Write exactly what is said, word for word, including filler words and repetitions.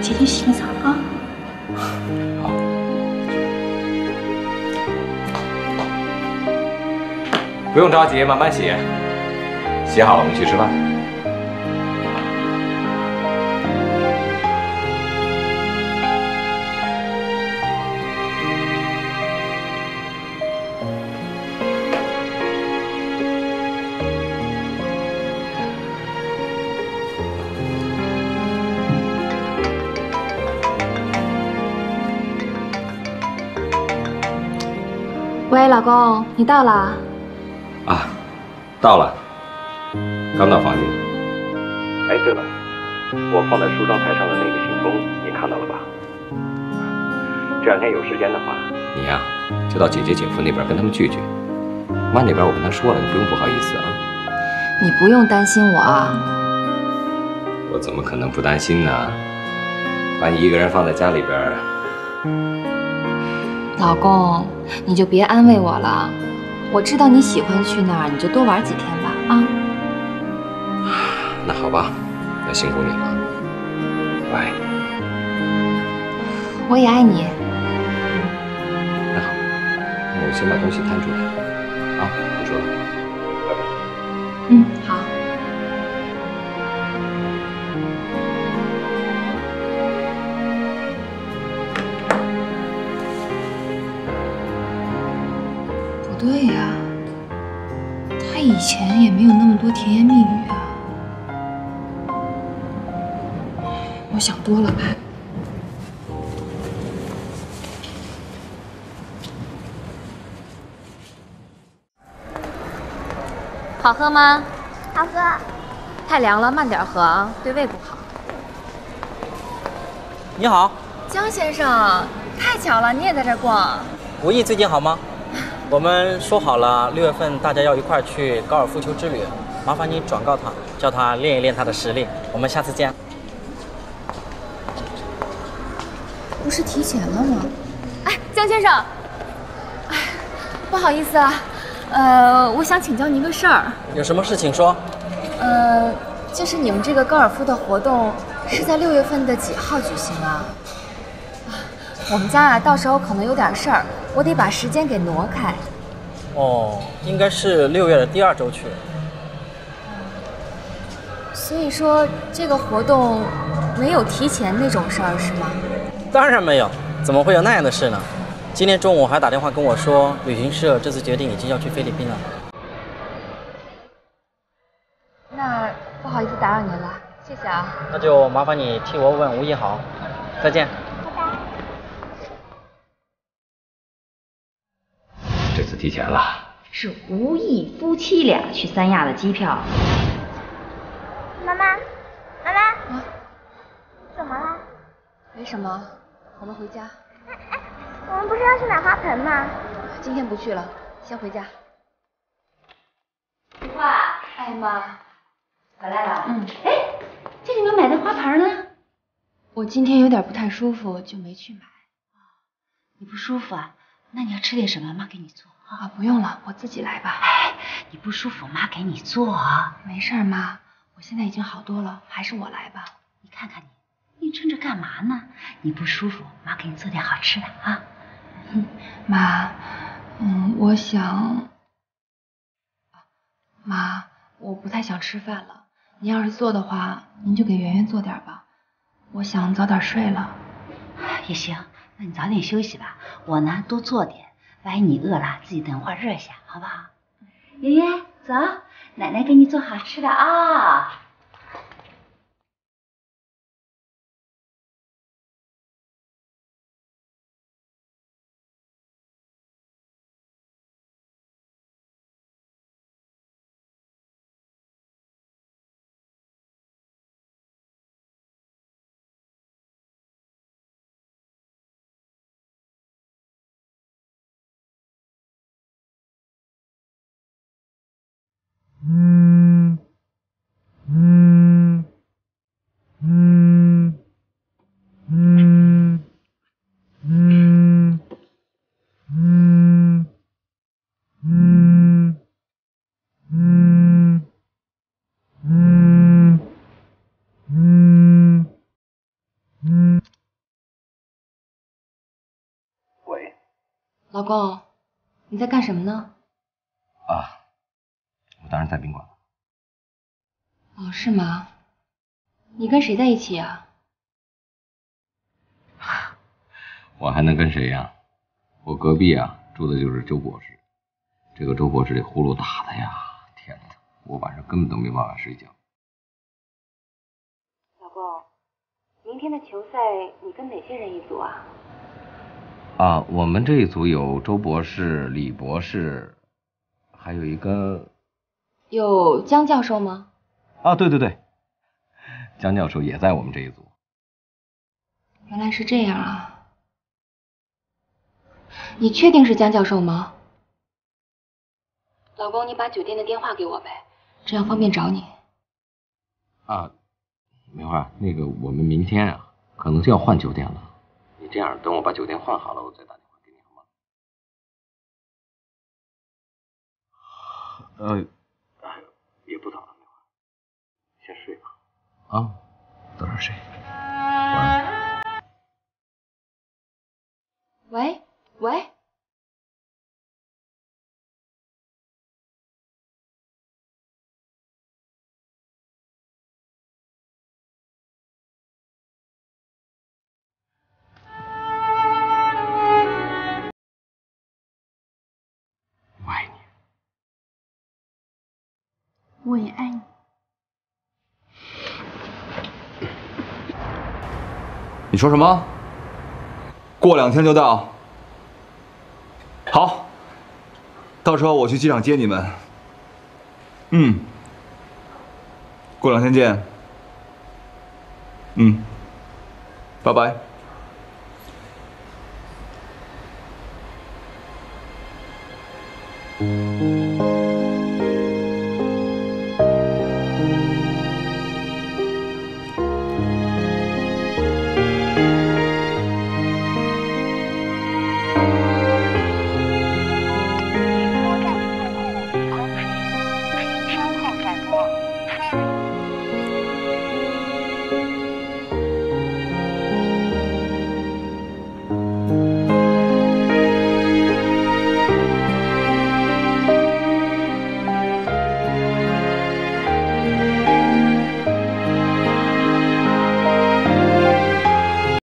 姐去洗个澡啊。 好。不用着急，慢慢洗。洗好了，我们去吃饭。 喂，老公，你到了？ 啊，到了，刚到房间。 哎，对了，我放在梳妆台上的那个信封，你看到了吧？这两天有时间的话， 你呀、啊，就到姐姐姐夫那边跟他们聚聚。妈那边我跟她说了，你不用不好意思啊。 你不用担心我啊。 我怎么可能不担心呢？把你一个人放在家里边。 老公，你就别安慰我了。我知道你喜欢去那儿，你就多玩几天吧，啊。 那好吧，那辛苦你了，我爱你。 我也爱你。 那好，那我先把东西摊出来，啊，不说了，拜拜。 嗯，好。 不对呀，他以前也没有那么多甜言蜜语啊。我想多了吧？ 好喝吗？ 好喝。 太凉了，慢点喝啊，对胃不好。 你好， 江先生，太巧了，你也在这儿逛。 吴毅最近好吗？我们说好了，六月份大家要一块儿去高尔夫球之旅，麻烦你转告他，叫他练一练他的实力。我们下次见。 不是提前了吗？ 哎，江先生，哎，不好意思啊，呃，我想请教您个事儿。 有什么事请说。 呃，就是你们这个高尔夫的活动是在六月份的几号举行啊？我们家啊，到时候可能有点事儿，我得把时间给挪开。 哦，应该是六月的第二周去。 所以说这个活动没有提前那种事儿是吗？ 当然没有，怎么会有那样的事呢？今天中午还打电话跟我说，旅行社这次决定已经要去菲律宾了。 那不好意思打扰您了，谢谢啊。 那就麻烦你替我问吴毅好，再见。 这次提前了。 是吴毅夫妻俩去三亚的机票。 妈妈，妈妈， 啊， 怎么了？ 没什么，我们回家。 哎哎，我们不是要去买花盆吗？ 今天不去了，先回家。 菊花， 哎妈， 回来了。 嗯。 哎，这里面买的花盆呢？ 我今天有点不太舒服，就没去买。 你不舒服啊？那你要吃点什么？妈给你做。 啊，不用了，我自己来吧。 哎，你不舒服，妈给你做啊。 没事妈，我现在已经好多了，还是我来吧。 你看看你，你撑着干嘛呢？你不舒服，妈给你做点好吃的啊。 嗯，妈，嗯，我想，妈，我不太想吃饭了。您要是做的话，您就给圆圆做点吧。我想早点睡了。 也行，那你早点休息吧。我呢，多做点。万一你饿了，自己等会儿热一下，好不好？圆圆，走，奶奶给你做好吃的啊。 嗯嗯。 老公，你在干什么呢？ 啊，我当然在宾馆了。 哦，是吗？你跟谁在一起啊？ 我还能跟谁呀？我隔壁啊住的就是周博士，这个周博士这呼噜打的呀，天哪，我晚上根本都没办法睡觉。 老公，明天的球赛你跟哪些人一组啊？ 啊，我们这一组有周博士、李博士，还有一个有江教授吗？ 啊，对对对，江教授也在我们这一组。 原来是这样啊。你确定是江教授吗？老公，你把酒店的电话给我呗，这样方便找你。 啊，梅花，那个我们明天啊，可能就要换酒店了。你这样，等我把酒店换好了，我再打电话给你，好吗？呃，哎，也不早了，梅花，先睡吧。啊，早点睡。晚安。 喂喂。 我爱你。 我也爱你。 你说什么？过两天就到。好，到时候我去机场接你们。嗯，过两天见。嗯，拜拜。嗯。